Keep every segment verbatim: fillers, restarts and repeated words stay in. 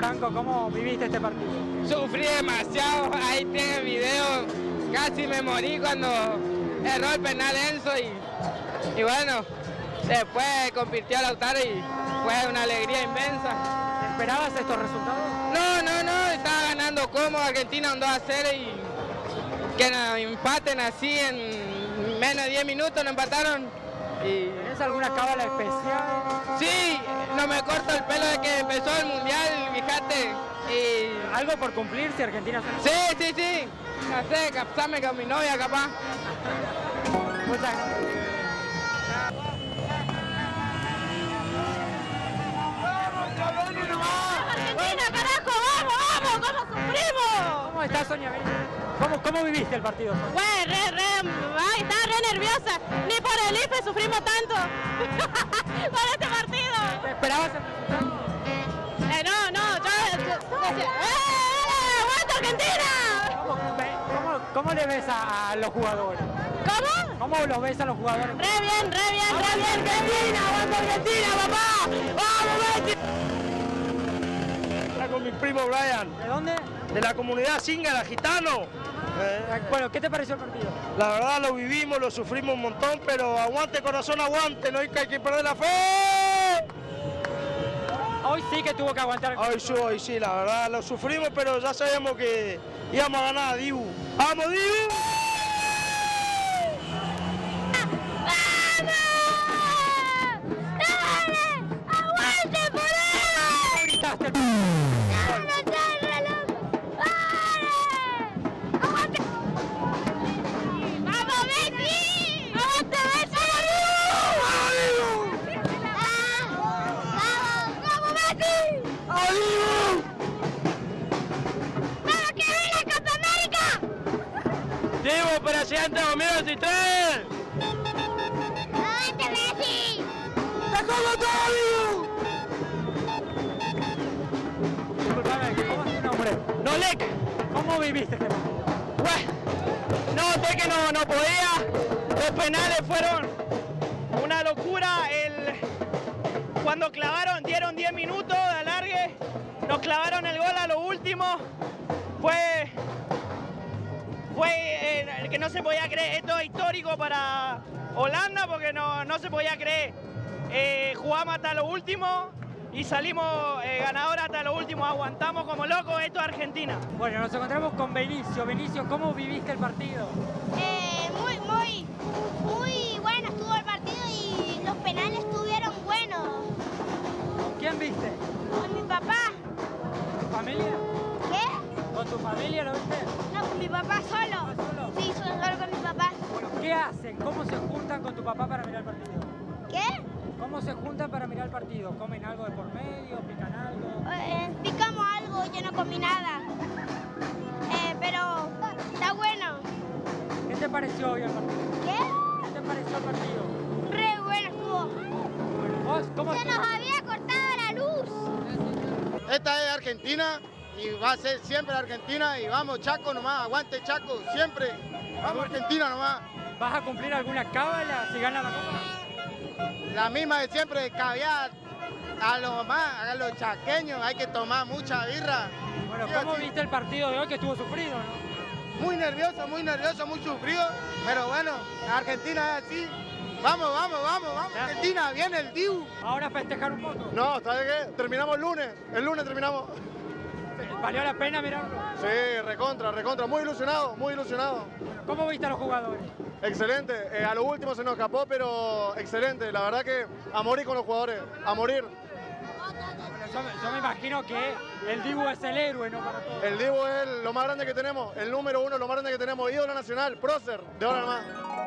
Franco, ¿cómo viviste este partido? Sufrí demasiado, ahí tiene el video, casi me morí cuando erró el penal Enzo y, y bueno, después convirtió a Lautaro y fue una alegría inmensa. ¿Esperabas estos resultados? No, no, no, estaba ganando cómodo Argentina un dos a cero y que nos empaten así en menos de diez minutos, nos empataron. Y... ¿Tienes alguna cábala especial? Sí, no me corto el pelo de que empezó el mundial, fíjate. Y... ¿Algo por cumplir si Argentina se... Sí, sí, sí. No sé, casarme con mi novia capaz. Muchas gracias. Argentina, carajo, vamos, vamos, ¿cómo sufrimos? ¿Cómo estás, Sonia? ¿Cómo, cómo viviste el partido? Bueno, re, re, ay, estaba re nerviosa. Ni por el I F E sufrimos tanto. Por este partido. ¿Te esperabas el resultado? Eh, no, no, yo, yo, yo decía, ¡eh, aguanta Argentina! ¿Cómo, cómo, cómo le ves a, a los jugadores? ¿Cómo? ¿Cómo los ves a los jugadores? Re bien, re bien, re bien, Argentina, aguanta Argentina, papá. ¡Vamos, Messi! Con mi primo Brian. ¿De dónde? De la comunidad Zingara, gitano. Eh, bueno, ¿qué te pareció el partido? La verdad lo vivimos, lo sufrimos un montón, pero aguante corazón, aguante, no hay que, hay que perder la fe. Hoy sí que tuvo que aguantar. Hoy sí, hoy sí, la verdad lo sufrimos, pero ya sabíamos que íbamos a ganar, Dibu. ¡Vamos, Dibu! ¡Dibu, presidente dos mil veintitrés! ¡Aguante, Messi! ¡Te como todo, Dibu! Disculpame, ¿cómo es tu nombre? ¡Nolek! ¿Cómo viviste este partido? Bueno, no, sé que no, no podía. Los penales fueron una locura. El... Cuando clavaron, dieron diez minutos de alargue, nos clavaron el gol a lo último. Fue... Fue eh, que no se podía creer. Esto es histórico para Holanda porque no, no se podía creer. Eh, jugamos hasta lo último y salimos eh, ganadores hasta lo último. Aguantamos como locos. Esto es Argentina. Bueno, nos encontramos con Benicio. Benicio, ¿cómo viviste el partido? Eh, muy, muy, muy bueno estuvo el partido y los penales estuvieron buenos. ¿Con quién viste? Con mi papá. ¿Con tu familia? ¿Qué? ¿Con tu familia lo viste? No, con mi papá solo. ¿Ah, solo? Sí, solo, solo con mi papá. Bueno, ¿qué hacen? ¿Cómo se juntan con tu papá para mirar el partido? ¿Qué? ¿Cómo se juntan para mirar el partido? ¿Comen algo de por medio? ¿Pican algo? Eh, picamos algo, yo no comí nada. Eh, pero está bueno. ¿Qué te pareció hoy el partido? ¿Qué? ¿Qué te pareció el partido? Re bueno estuvo. Bueno, ¿vos cómo Se nos había cortado la luz. Esta es Argentina y va a ser siempre Argentina y vamos Chaco nomás, aguante Chaco, siempre. Vamos Argentina nomás. ¿Vas a cumplir alguna cábala si gana la copa? La misma de siempre, caviar a los más, a los chaqueños, hay que tomar mucha birra. Bueno, Sí o ¿cómo sí. viste el partido de hoy que estuvo sufrido, no? Muy nervioso, muy nervioso, muy sufrido, pero bueno, Argentina es así. Vamos, vamos, vamos, vamos, Ya. Argentina, viene el Dibu. Ahora festejar un poco. No, ¿sabes qué? Terminamos el lunes, el lunes terminamos. ¿Valió la pena mirarlo? Sí, recontra, recontra, muy ilusionado, muy ilusionado. Bueno, ¿cómo viste a los jugadores? Excelente, eh, a lo último se nos escapó, pero excelente, la verdad que a morir con los jugadores, a morir. Bueno, yo, me- yo me imagino que el Dibu es el héroe, ¿no? Para todos. El Dibu es lo más grande que tenemos, el número uno, lo más grande que tenemos, ídolo nacional, prócer, de ahora nomás.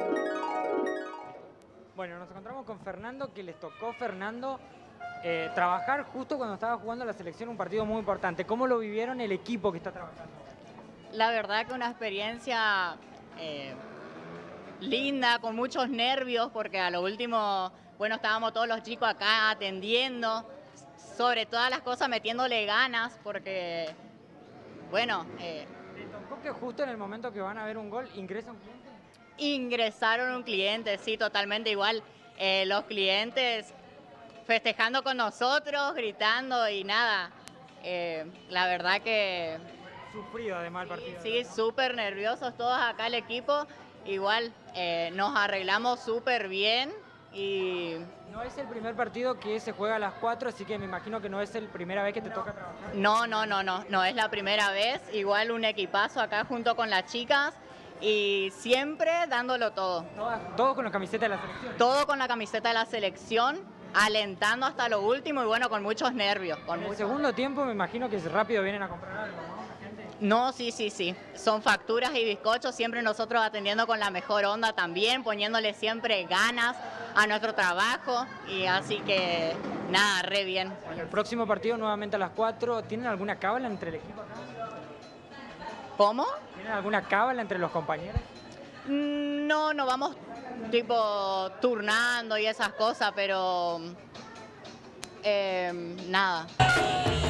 Bueno, nos encontramos con Fernando, que les tocó, Fernando, eh, trabajar justo cuando estaba jugando la selección un partido muy importante. ¿Cómo lo vivieron el equipo que está trabajando? La verdad que una experiencia eh, linda, con muchos nervios, porque a lo último, bueno, estábamos todos los chicos acá atendiendo, sobre todas las cosas metiéndole ganas, porque, bueno, eh, ¿Les tocó que justo en el momento que van a ver un gol ingresa un cliente? ingresaron un cliente, sí, totalmente igual. Eh, los clientes festejando con nosotros, gritando y nada. Eh, la verdad que Sufrido además el partido. sí, súper nerviosos todos acá el equipo. Igual eh, nos arreglamos súper bien y No es el primer partido que se juega a las cuatro, así que me imagino que no es la primera vez que te toca trabajar. no, no, no, no, no es la primera vez. Igual un equipazo acá junto con las chicas y siempre dándolo todo. Todas- Todos con la camiseta de la selección. Todo con la camiseta de la selección, alentando hasta lo último y bueno, con muchos nervios. Con En el muchos- segundo tiempo me imagino que rápido vienen a comprar algo, ¿no? La gente. No, sí, sí, sí. Son facturas y bizcochos, siempre nosotros atendiendo con la mejor onda también, poniéndole siempre ganas a nuestro trabajo y así que nada, re bien. Bueno, el próximo partido nuevamente a las cuatro. ¿Tienen alguna cábala entre el equipo acá? ¿Cómo? ¿Tienen alguna cábala entre los compañeros? Mm, No, no vamos tipo turnando y esas cosas, pero eh, nada.